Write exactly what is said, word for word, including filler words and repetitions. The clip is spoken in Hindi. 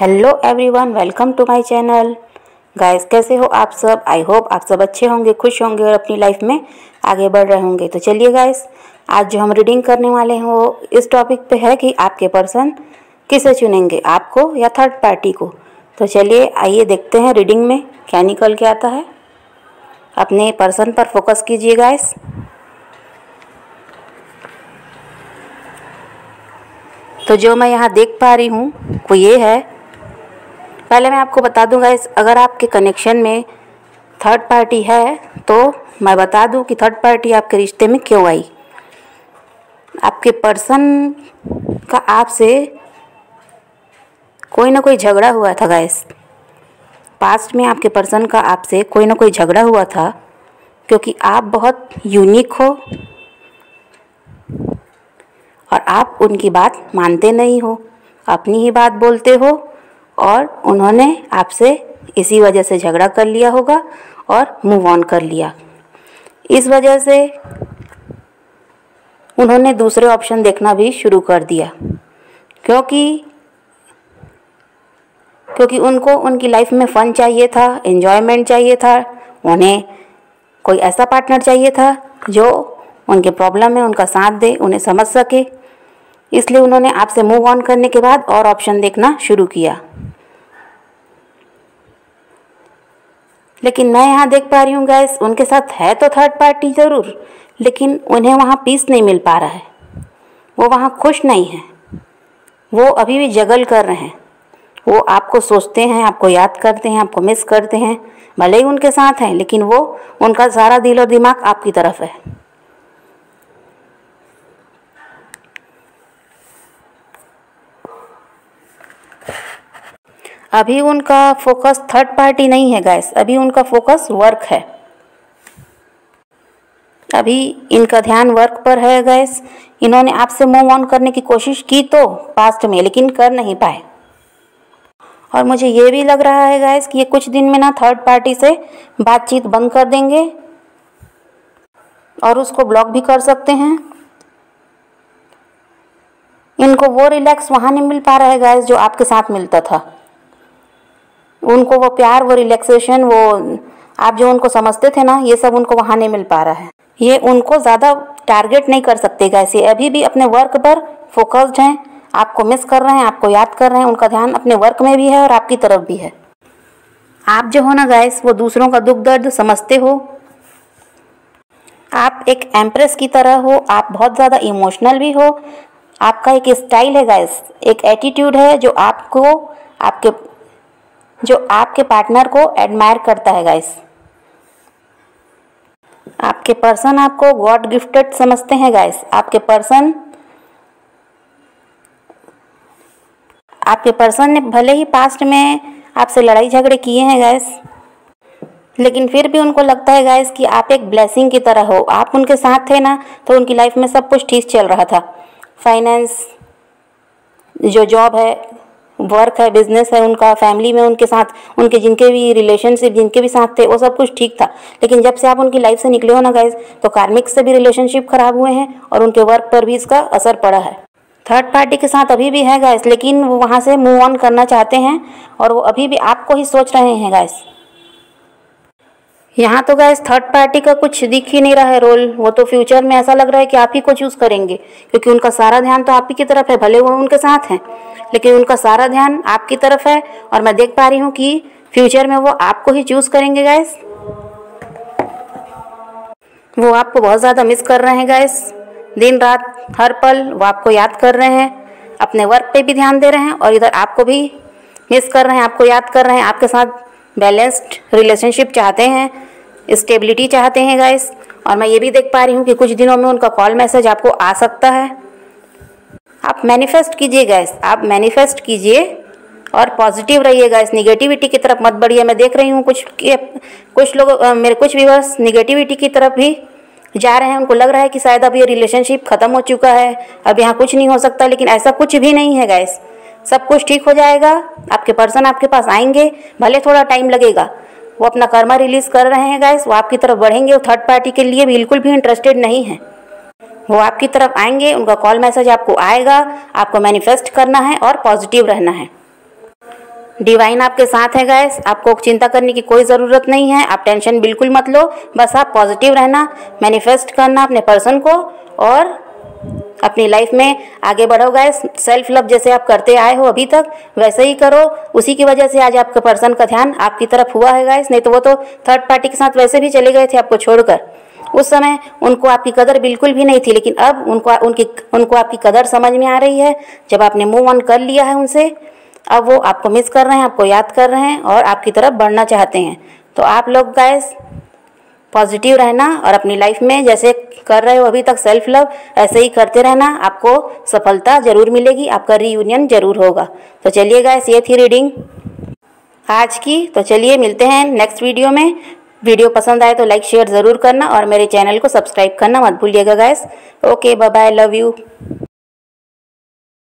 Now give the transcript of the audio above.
Hello everyone, welcome to my channel. Guys, कैसे हो आप सब? आई होप आप सब अच्छे होंगे, खुश होंगे और अपनी लाइफ में आगे बढ़ रहे होंगे। तो चलिए गाइस, आज जो हम रीडिंग करने वाले हैं वो इस टॉपिक पे है कि आपके पर्सन किसे चुनेंगे, आपको या थर्ड पार्टी को। तो चलिए आइए देखते हैं रीडिंग में क्या निकल के आता है। अपने पर्सन पर फोकस कीजिए गाइस। तो जो मैं यहाँ देख पा रही हूँ वो ये है। पहले मैं आपको बता दूँ गाइस, अगर आपके कनेक्शन में थर्ड पार्टी है तो मैं बता दूँ कि थर्ड पार्टी आपके रिश्ते में क्यों आई। आपके पर्सन का आपसे कोई ना कोई झगड़ा हुआ था गाइस। पास्ट में आपके पर्सन का आपसे कोई ना कोई झगड़ा हुआ था, क्योंकि आप बहुत यूनिक हो और आप उनकी बात मानते नहीं हो, अपनी ही बात बोलते हो और उन्होंने आपसे इसी वजह से झगड़ा कर लिया होगा और मूव ऑन कर लिया। इस वजह से उन्होंने दूसरे ऑप्शन देखना भी शुरू कर दिया, क्योंकि क्योंकि उनको उनकी लाइफ में फ़न चाहिए था, एन्जॉयमेंट चाहिए था, उन्हें कोई ऐसा पार्टनर चाहिए था जो उनके प्रॉब्लम में उनका साथ दे, उन्हें समझ सके। इसलिए उन्होंने आपसे मूव ऑन करने के बाद और ऑप्शन देखना शुरू किया। लेकिन मैं यहाँ देख पा रही हूँ गाइस, उनके साथ है तो थर्ड पार्टी ज़रूर, लेकिन उन्हें वहाँ पीस नहीं मिल पा रहा है। वो वहाँ खुश नहीं है, वो अभी भी जगल कर रहे हैं। वो आपको सोचते हैं, आपको याद करते हैं, आपको मिस करते हैं। भले ही उनके साथ हैं, लेकिन वो उनका सारा दिल और दिमाग आपकी तरफ है। अभी उनका फोकस थर्ड पार्टी नहीं है गाइस, अभी उनका फोकस वर्क है। अभी इनका ध्यान वर्क पर है गाइस। इन्होंने आपसे मूव ऑन करने की कोशिश की तो पास्ट में, लेकिन कर नहीं पाए। और मुझे ये भी लग रहा है गाइस कि ये कुछ दिन में ना थर्ड पार्टी से बातचीत बंद कर देंगे और उसको ब्लॉक भी कर सकते हैं। इनको वो रिलैक्स वहाँ नहीं मिल पा रहा है गाइस जो आपके साथ मिलता था। उनको वो प्यार, वो रिलैक्सेशन, वो आप जो उनको समझते थे ना, ये सब उनको वहाँ नहीं मिल पा रहा है। ये उनको ज़्यादा टारगेट नहीं कर सकते गाइस, ये अभी भी अपने वर्क पर फोकस्ड हैं। आपको मिस कर रहे हैं, आपको याद कर रहे हैं। उनका ध्यान अपने वर्क में भी है और आपकी तरफ भी है। आप जो हो ना गाइस, वो दूसरों का दुख दर्द समझते हो। आप एक एम्प्रेस की तरह हो, आप बहुत ज़्यादा इमोशनल भी हो। आपका एक स्टाइल है गाइस, एक एटीट्यूड है जो आपको आपके जो आपके पार्टनर को एडमायर करता है गाइस। आपके पर्सन आपको गॉड गिफ्टेड समझते हैं गाइस। आपके पर्सन आपके पर्सन ने भले ही पास्ट में आपसे लड़ाई झगड़े किए हैं गाइस, लेकिन फिर भी उनको लगता है गाइस कि आप एक ब्लेसिंग की तरह हो। आप उनके साथ थे ना, तो उनकी लाइफ में सब कुछ ठीक चल रहा था। फाइनेंस, जो जॉब है, वर्क है, बिजनेस है, उनका फैमिली में उनके साथ, उनके जिनके भी रिलेशनशिप जिनके भी साथ थे, वो सब कुछ ठीक था। लेकिन जब से आप उनकी लाइफ से निकले हो ना गाइस, तो कार्मिक से भी रिलेशनशिप खराब हुए हैं और उनके वर्क पर भी इसका असर पड़ा है। थर्ड पार्टी के साथ अभी भी है गाइस, लेकिन वो वहाँ से मूव ऑन करना चाहते हैं और वो अभी भी आपको ही सोच रहे हैं गाइस। यहाँ तो गाइस थर्ड पार्टी का कुछ दिख ही नहीं रहा है रोल। वो तो फ्यूचर में ऐसा लग रहा है कि आप ही को चूज़ करेंगे, क्योंकि उनका सारा ध्यान तो आप ही की तरफ है। भले वो उनके साथ हैं, लेकिन उनका सारा ध्यान आपकी तरफ है। और मैं देख पा रही हूँ कि फ्यूचर में वो आपको ही चूज़ करेंगे गाइस। वो आपको बहुत ज़्यादा मिस कर रहे हैं गाइस। दिन रात हर पल वो आपको याद कर रहे हैं। अपने वर्क पे भी ध्यान दे रहे हैं और इधर आपको भी मिस कर रहे हैं, आपको याद कर रहे हैं। आपके साथ बैलेंस्ड रिलेशनशिप चाहते हैं, स्टेबिलिटी चाहते हैं गाइस। और मैं ये भी देख पा रही हूँ कि कुछ दिनों में उनका कॉल मैसेज आपको आ सकता है। आप मैनिफेस्ट कीजिए गाइस, आप मैनिफेस्ट कीजिए और पॉजिटिव रहिए गाइस। निगेटिविटी की तरफ मत बढ़िए। मैं देख रही हूँ कुछ कुछ लोग, मेरे कुछ व्यूअर्स निगेटिविटी की तरफ भी जा रहे हैं। उनको लग रहा है कि शायद अब ये रिलेशनशिप ख़त्म हो चुका है, अब यहाँ कुछ नहीं हो सकता। लेकिन ऐसा कुछ भी नहीं है गाइस, सब कुछ ठीक हो जाएगा। आपके पर्सन आपके पास आएंगे, भले थोड़ा टाइम लगेगा। वो अपना कर्मा रिलीज कर रहे हैं गाइस, वो आपकी तरफ बढ़ेंगे। वो थर्ड पार्टी के लिए बिल्कुल भी इंटरेस्टेड नहीं है। वो आपकी तरफ आएंगे, उनका कॉल मैसेज आपको आएगा। आपको मैनिफेस्ट करना है और पॉजिटिव रहना है। डिवाइन आपके साथ है गाइस, आपको चिंता करने की कोई ज़रूरत नहीं है। आप टेंशन बिल्कुल मत लो, बस आप पॉजिटिव रहना, मैनिफेस्ट करना अपने पर्सन को और अपनी लाइफ में आगे बढ़ो गाइस। सेल्फ लव जैसे आप करते आए हो अभी तक वैसे ही करो। उसी की वजह से आज आपके पर्सन का ध्यान आपकी तरफ हुआ है गाइस, नहीं तो वो तो थर्ड पार्टी के साथ वैसे भी चले गए थे आपको छोड़कर। उस समय उनको आपकी कदर बिल्कुल भी नहीं थी, लेकिन अब उनको उनकी उनको आपकी कदर समझ में आ रही है जब आपने मूव ऑन कर लिया है उनसे। अब वो आपको मिस कर रहे हैं, आपको याद कर रहे हैं और आपकी तरफ बढ़ना चाहते हैं। तो आप लोग गाइस पॉजिटिव रहना और अपनी लाइफ में जैसे कर रहे हो अभी तक सेल्फ लव ऐसे ही करते रहना, आपको सफलता जरूर मिलेगी, आपका रीयूनियन जरूर होगा। तो चलिए गाइस, ये थी रीडिंग आज की। तो चलिए मिलते हैं नेक्स्ट वीडियो में। वीडियो पसंद आए तो लाइक शेयर ज़रूर करना और मेरे चैनल को सब्सक्राइब करना मत भूलिएगा guys. Okay, bye bye, love you.